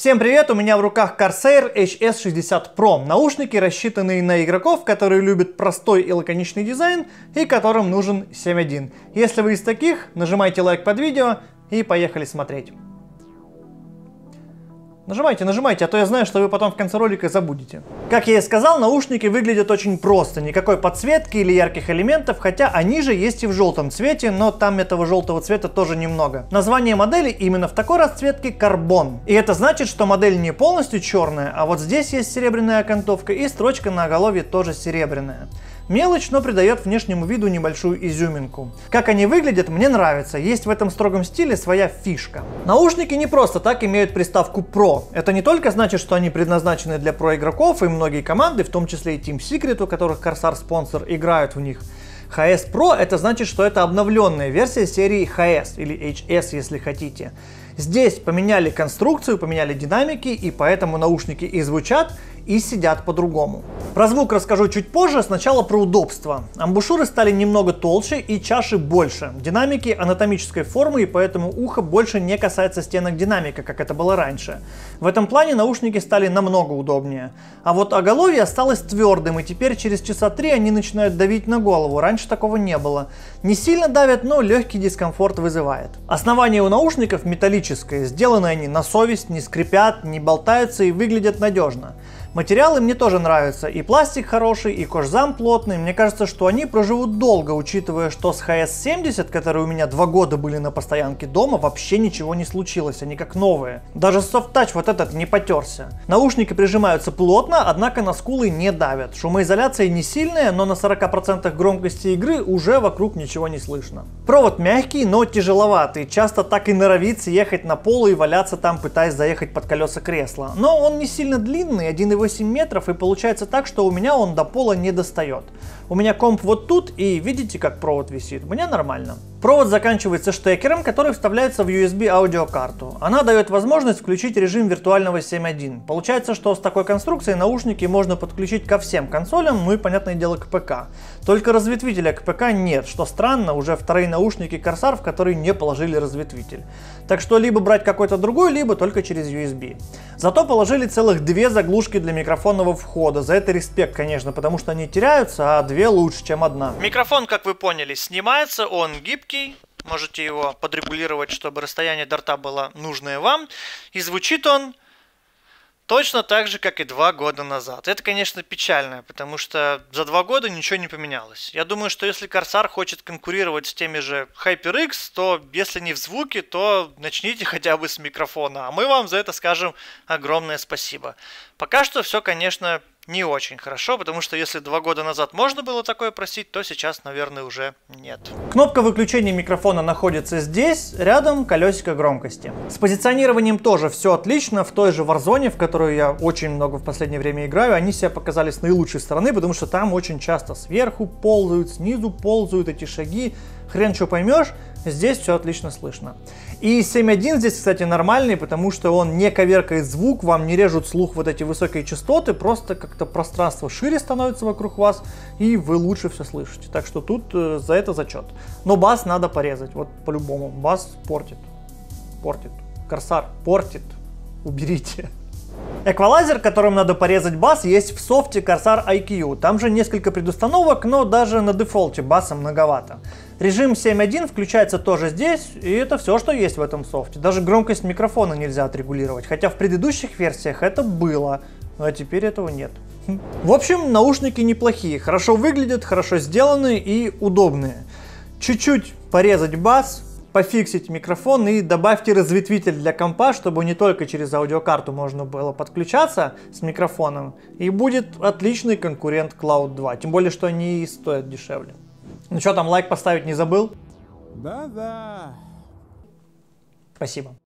Всем привет, у меня в руках Corsair HS60 Pro. Наушники, рассчитанные на игроков, которые любят простой и лаконичный дизайн и которым нужен 7.1. Если вы из таких, нажимайте лайк под видео и поехали смотреть. Нажимайте, а то я знаю, что вы потом в конце ролика забудете. Как я и сказал, наушники выглядят очень просто. Никакой подсветки или ярких элементов, хотя они же есть и в желтом цвете, но там этого желтого цвета тоже немного. Название модели именно в такой расцветке Carbon. И это значит, что модель не полностью черная, а вот здесь есть серебряная окантовка и строчка на оголовье тоже серебряная. Мелочь, но придает внешнему виду небольшую изюминку. Как они выглядят, мне нравится. Есть в этом строгом стиле своя фишка. Наушники не просто так имеют приставку Pro. Это не только значит, что они предназначены для про-игроков, и многие команды, в том числе и Team Secret, у которых Corsair спонсор, играют в них. HS Pro это значит, что это обновленная версия серии HS или HS, если хотите. Здесь поменяли конструкцию, поменяли динамики, и поэтому наушники и звучат, и сидят по-другому. Про звук расскажу чуть позже, сначала про удобство. Амбушюры стали немного толще и чаши больше. Динамики анатомической формы, и поэтому ухо больше не касается стенок динамика, как это было раньше. В этом плане наушники стали намного удобнее. А вот оголовье осталось твердым, и теперь через часа 3 они начинают давить на голову. Раньше такого не было. Не сильно давят, но легкий дискомфорт вызывает. Основание у наушников металлическое. Сделаны они на совесть, не скрипят, не болтаются и выглядят надежно. Материалы мне тоже нравятся, и пластик хороший, и кожзам плотный. Мне кажется, что они проживут долго, учитывая, что с HS70, которые у меня 2 года были на постоянке дома, вообще ничего не случилось, они как новые. Даже Soft Touch вот этот не потерся. Наушники прижимаются плотно, однако на скулы не давят. Шумоизоляция не сильная, но на 40% громкости игры уже вокруг ничего не слышно. Провод мягкий, но тяжеловатый, часто так и норовит съехать на пол и валяться там, пытаясь заехать под колеса кресла. Но он не сильно длинный, 1,8 метров, и получается так, что у меня он до пола не достает. У меня комп вот тут, и видите, как провод висит? Мне нормально. Провод заканчивается штекером, который вставляется в USB аудиокарту. Она дает возможность включить режим виртуального 7.1. Получается, что с такой конструкцией наушники можно подключить ко всем консолям, ну и, понятное дело, к ПК. Только разветвителя к ПК нет, что странно, уже вторые наушники Corsair, в которые не положили разветвитель. Так что либо брать какой-то другой, либо только через USB. Зато положили целых 2 заглушки для микрофонного входа. За это респект, конечно, потому что они теряются, а 2 лучше, чем одна. Микрофон, как вы поняли, снимается, он гибкий. Можете его подрегулировать, чтобы расстояние до рта было нужное вам. И звучит он точно так же, как и 2 года назад. Это, конечно, печально, потому что за 2 года ничего не поменялось. Я думаю, что если Corsair хочет конкурировать с теми же HyperX, то если не в звуке, то начните хотя бы с микрофона. А мы вам за это скажем огромное спасибо. Пока что все, конечно, не очень хорошо, потому что если 2 года назад можно было такое просить, то сейчас, наверное, уже нет. Кнопка выключения микрофона находится здесь, рядом колесико громкости. С позиционированием тоже все отлично. В той же Warzone, в которую я очень много в последнее время играю, они себя показали с наилучшей стороны, потому что там очень часто сверху ползают, снизу ползают эти шаги. Хрен что поймешь, здесь все отлично слышно. И 7.1 здесь, кстати, нормальный, потому что он не коверкает звук, вам не режут слух вот эти высокие частоты, просто как-то пространство шире становится вокруг вас, и вы лучше все слышите. Так что тут за это зачет. Но бас надо порезать, вот по-любому. Бас портит. Портит. Corsair портит. Уберите. Эквалайзер, которым надо порезать бас, есть в софте Corsair IQ. Там же несколько предустановок, но даже на дефолте баса многовато. Режим 7.1 включается тоже здесь, и это все, что есть в этом софте. Даже громкость микрофона нельзя отрегулировать, хотя в предыдущих версиях это было, а теперь этого нет. В общем, наушники неплохие, хорошо выглядят, хорошо сделаны и удобные. Чуть-чуть порезать бас, пофиксить микрофон и добавьте разветвитель для компа, чтобы не только через аудиокарту можно было подключаться с микрофоном, и будет отличный конкурент Cloud 2, тем более, что они и стоят дешевле. Ну что там, лайк поставить не забыл? Да-да. Спасибо.